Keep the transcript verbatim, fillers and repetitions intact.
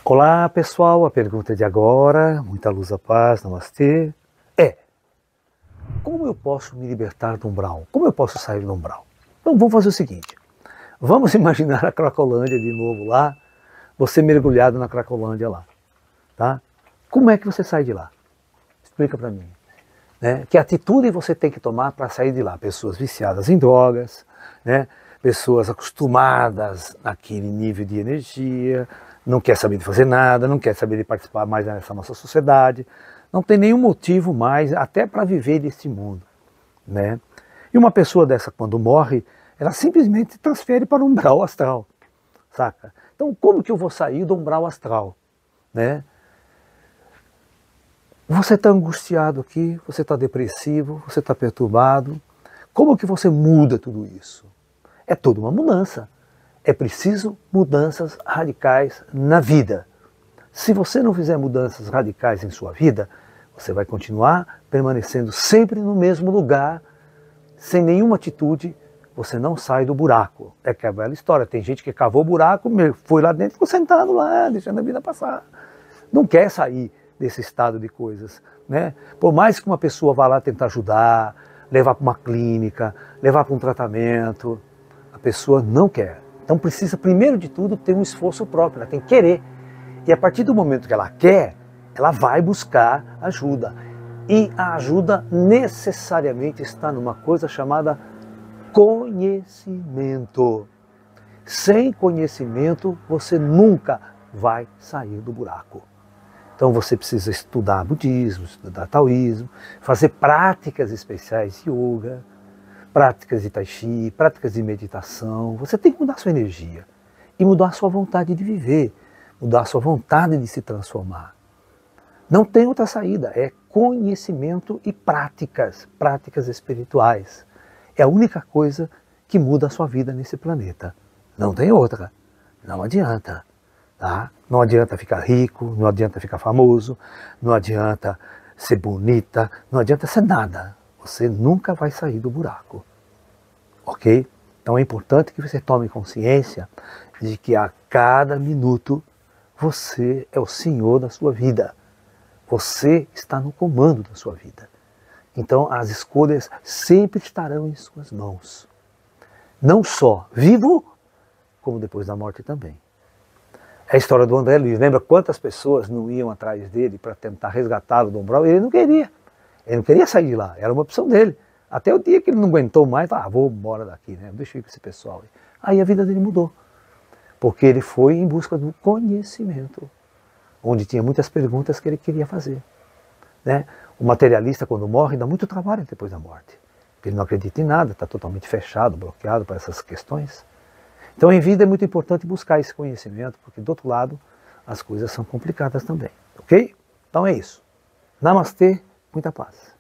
Olá pessoal, a pergunta de agora, muita luz à paz, namastê, é: como eu posso me libertar do umbral? Como eu posso sair do umbral? Então vamos fazer o seguinte, vamos imaginar a Cracolândia de novo lá, você mergulhado na Cracolândia lá, tá? Como é que você sai de lá? Explica para mim. Né? Que atitude você tem que tomar para sair de lá? Pessoas viciadas em drogas, né? Pessoas acostumadas naquele nível de energia, não quer saber de fazer nada, não quer saber de participar mais dessa nossa sociedade, não tem nenhum motivo mais até para viver deste mundo, né? E uma pessoa dessa, quando morre, ela simplesmente transfere para o umbral astral, saca? Então como que eu vou sair do umbral astral, né? Você está angustiado aqui, você está depressivo, você está perturbado, como que você muda tudo isso? É toda uma mudança. É preciso mudanças radicais na vida. Se você não fizer mudanças radicais em sua vida, você vai continuar permanecendo sempre no mesmo lugar, sem nenhuma atitude, você não sai do buraco. É que é a velha história, tem gente que cavou o buraco, foi lá dentro, ficou sentado lá, deixando a vida passar. Não quer sair desse estado de coisas, né? Por mais que uma pessoa vá lá tentar ajudar, levar para uma clínica, levar para um tratamento, a pessoa não quer. Então precisa, primeiro de tudo, ter um esforço próprio, ela tem que querer. E a partir do momento que ela quer, ela vai buscar ajuda. E a ajuda necessariamente está numa coisa chamada conhecimento. Sem conhecimento, você nunca vai sair do buraco. Então você precisa estudar budismo, estudar taoísmo, fazer práticas especiais de yoga, práticas de tai chi, práticas de meditação. Você tem que mudar a sua energia e mudar a sua vontade de viver, mudar a sua vontade de se transformar. Não tem outra saída, é conhecimento e práticas, práticas espirituais. É a única coisa que muda a sua vida nesse planeta. Não tem outra, não adianta. Tá? Não adianta ficar rico, não adianta ficar famoso, não adianta ser bonita, não adianta ser nada. Você nunca vai sair do buraco, ok? Então é importante que você tome consciência de que a cada minuto você é o senhor da sua vida. Você está no comando da sua vida. Então as escolhas sempre estarão em suas mãos. Não só vivo, como depois da morte também. É a história do André Luiz. Lembra quantas pessoas não iam atrás dele para tentar resgatá-lo do umbral? Ele não queria. Ele não queria sair de lá, era uma opção dele. Até o dia que ele não aguentou mais, ah, vou embora daqui, né? Deixa eu ir com esse pessoal. Aí a vida dele mudou. Porque ele foi em busca do conhecimento, onde tinha muitas perguntas que ele queria fazer. Né? O materialista, quando morre, dá muito trabalho depois da morte. Porque ele não acredita em nada, está totalmente fechado, bloqueado para essas questões. Então em vida é muito importante buscar esse conhecimento, porque do outro lado as coisas são complicadas também. Ok? Então é isso. Namastê. Muita paz.